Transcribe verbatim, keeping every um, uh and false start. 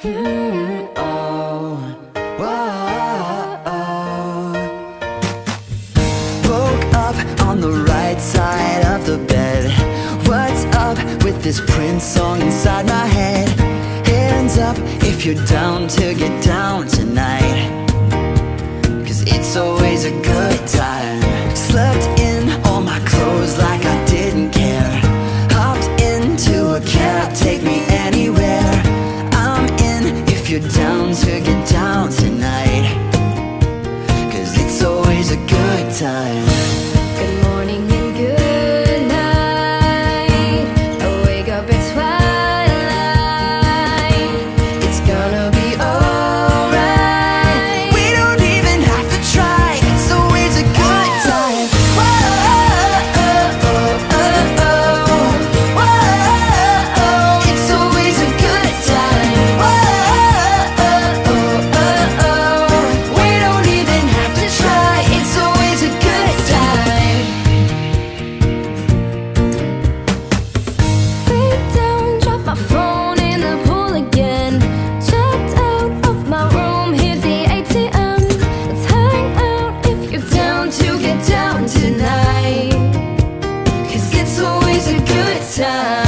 Mm, oh, whoa, oh. Woke up on the right side of the bed. What's up with this Prince song inside my head? Hands up if you're down to get down tonight, 'cause it's always a good time. Slept in all my clothes like I didn't care. Hopped into a cab, take me anywhere. I'm in if you're down to get down tonight, 'cause it's always a good time. Good morning and good night. I wake up at twilight. It's gonna be alright. We don't even have to try. It's always a good time. Whoa, oh, oh, oh. Whoa, it's always a good time. Whoa, oh, oh, oh. We don't even have to try. It's always a good time. Freak down, drop my phone in the pool again. Checked out of my room, hit the A T M. Let's hang out if you're down to get down tonight, 'cause it's always a good time.